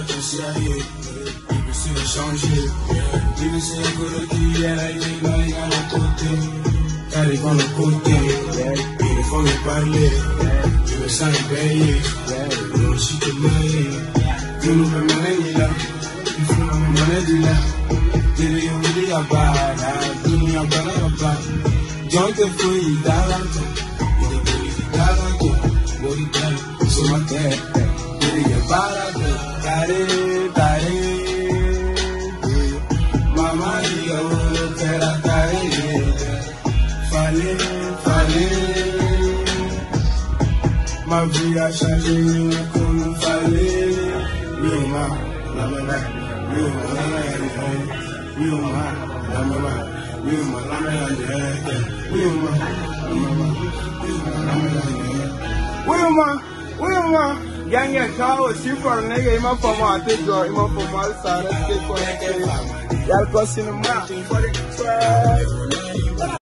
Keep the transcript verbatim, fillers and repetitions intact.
c'est ailleurs. Il veut se changer. Il veut se coloquer, elle a été là, il a le côté. Car il va le côté. Il faut lui parler. Il veut s'en payer. Il veut aussi te marier. Il nous fait manger là. Il faut nous manger là. Il est au milieu à bas. Il est à bas à bas. John te fouille, il t'a rentré. Il est fouille, il t'a rentré. Body time, so my dad. Il est à bas à bas. Tare, tare. Mama, il a voulu faire la tare. Fallait, fallait. Ma vie a changé comme il fallait. Oui, ma, la maman. Oui, ma, la maman. Oui, ma, la maman. Oui, ma, la maman. Oui, ma, la maman. Oui, ma, oui, ma. Ganya kawo sifar ne ga ima fama a tejo ima fama al-sara ke kwa ne ke yalko sinima.